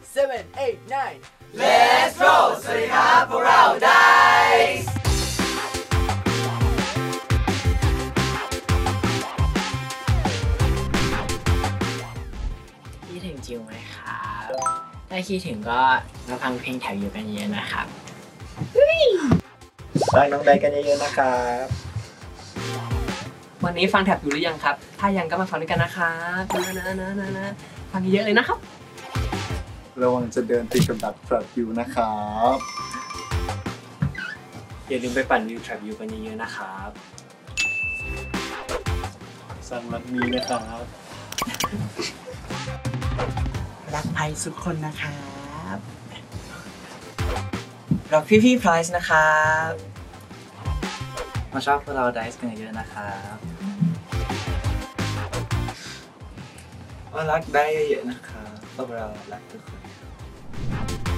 7 8 9 Let's roll สวัสดีครับพวกเรา Dice คิดถึงจิวไหมครับถ้าคิดถึงก็มาฟังเพลงแถวอยู่กันเยอะนะครับฟังน้องไดกันเยอะๆนะครับวันนี้ฟังแท็บอยู่หรือยังครับถ้ายังก็มาฟังด้วยกันนะครับนะฟังเยอะเลยนะครับระวังจะเดินติดกับดักแทร็ปอยู่นะครับอย่าลืมไปปั่นวิวแทร็ปอยู่กันเยอะๆนะครับสันมันมีนะครับรักไพสุดคนนะครับรักพี่ๆไพรส์นะครับมาชอบพวกเราไดส์กันเยอะนะครับมารักได้เยอะๆนะครับพวกเรารักทุกคน